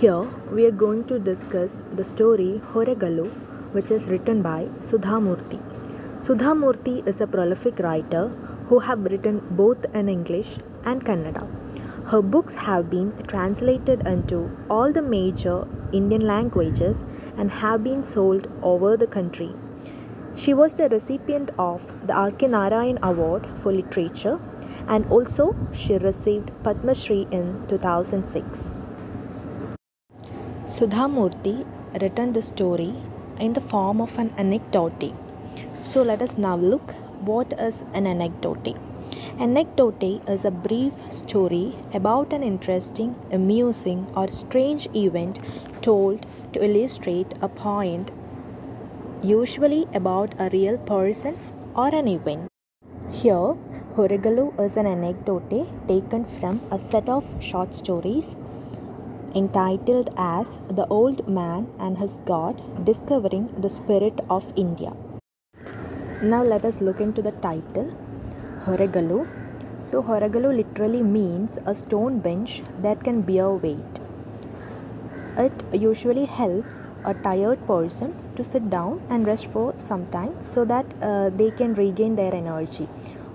Here we are going to discuss the story Horegalu, which is written by Sudha Murthy. Sudha Murthy is a prolific writer who have written both in English and Kannada. Her books have been translated into all the major Indian languages and have been sold over the country. She was the recipient of the R.K. Narayan Award for Literature, and also she received Padma Shri in 2006. Sudha Murthy written the story in the form of an anecdote. So let us now look what is an anecdote. Anecdote is a brief story about an interesting, amusing or strange event told to illustrate a point, usually about a real person or an event. Here, Horegalu is an anecdote taken from a set of short stories entitled as The Old Man and His God Discovering the Spirit of India. Now let us look into the title, Horegalu. So Horegalu literally means a stone bench that can bear weight. It usually helps a tired person to sit down and rest for some time so that they can regain their energy.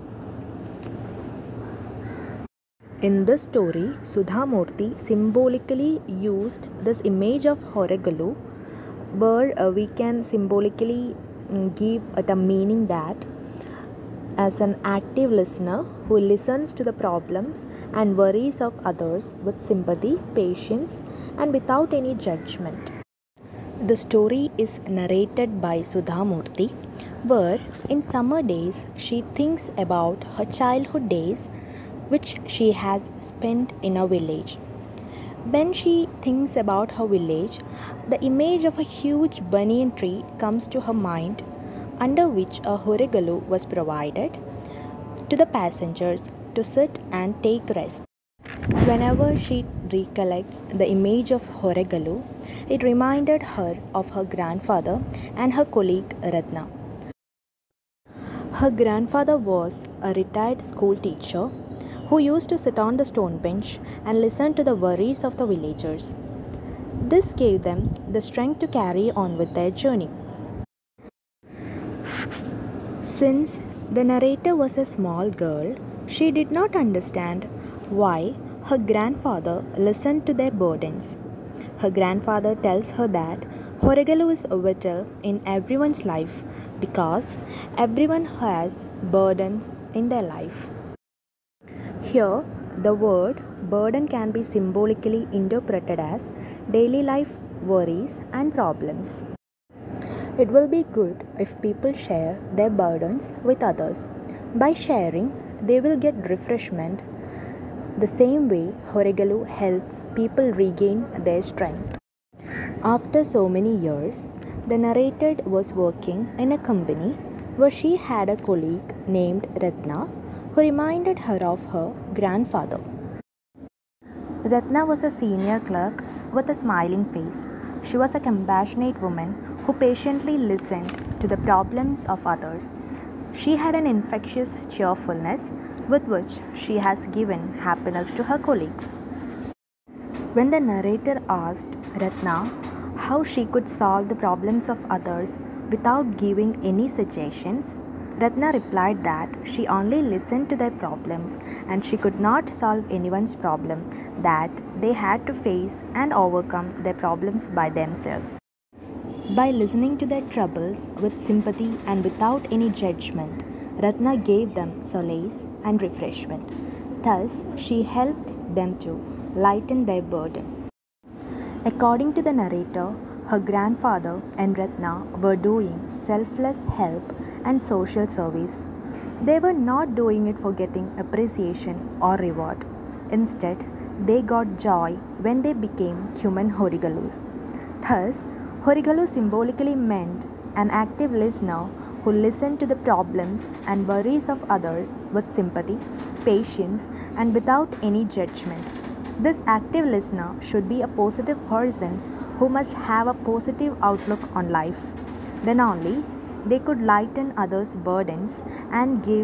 In this story, Sudha Murthy symbolically used this image of Horegalu, where we can symbolically give it a meaning that as an active listener who listens to the problems and worries of others with sympathy, patience, and without any judgment. The story is narrated by Sudha Murthy, where in summer days she thinks about her childhood days which she has spent in a village. When she thinks about her village, the image of a huge banyan tree comes to her mind, under which a Horegalu was provided to the passengers to sit and take rest. Whenever she recollects the image of Horegalu, it reminded her of her grandfather and her colleague Ratna. Her grandfather was a retired school teacher who used to sit on the stone bench and listen to the worries of the villagers. This gave them the strength to carry on with their journey. Since the narrator was a small girl, she did not understand why her grandfather listened to their burdens. Her grandfather tells her that Horegalu is vital in everyone's life because everyone has burdens in their life. Here, the word burden can be symbolically interpreted as daily life worries and problems. It will be good if people share their burdens with others. By sharing, they will get refreshment. The same way, Horegalu helps people regain their strength. After so many years, the narrator was working in a company where she had a colleague named Ratna who reminded her of her grandfather. Ratna was a senior clerk with a smiling face. She was a compassionate woman who patiently listened to the problems of others. She had an infectious cheerfulness with which she has given happiness to her colleagues. When the narrator asked Ratna how she could solve the problems of others without giving any suggestions, Ratna replied that she only listened to their problems and she could not solve anyone's problem, that they had to face and overcome their problems by themselves. By listening to their troubles with sympathy and without any judgment, Ratna gave them solace and refreshment. Thus, she helped them to lighten their burden. According to the narrator, her grandfather and Ratna were doing selfless help and social service. They were not doing it for getting appreciation or reward. Instead, they got joy when they became human Horegalus. Thus, Horegalu symbolically meant an active listener who listened to the problems and worries of others with sympathy, patience, and without any judgment. This active listener should be a positive person who must have a positive outlook on life. Then only they could lighten others' burdens and give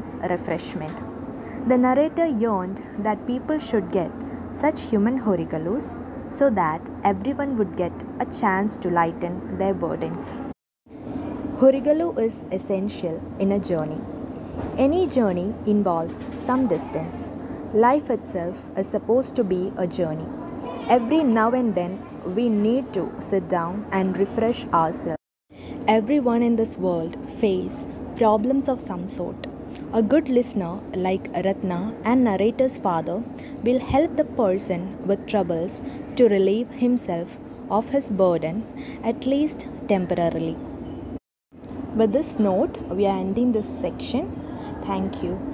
refreshment. The narrator yearned that people should get such human Horegalus so that everyone would get a chance to lighten their burdens. Hurigalu is essential in a journey. Any journey involves some distance. Life itself is supposed to be a journey. Every now and then, we need to sit down and refresh ourselves. Everyone in this world face problems of some sort. A good listener like Ratna and narrator's father will help the person with troubles to relieve himself of his burden, at least temporarily. With this note, we are ending this section. Thank you.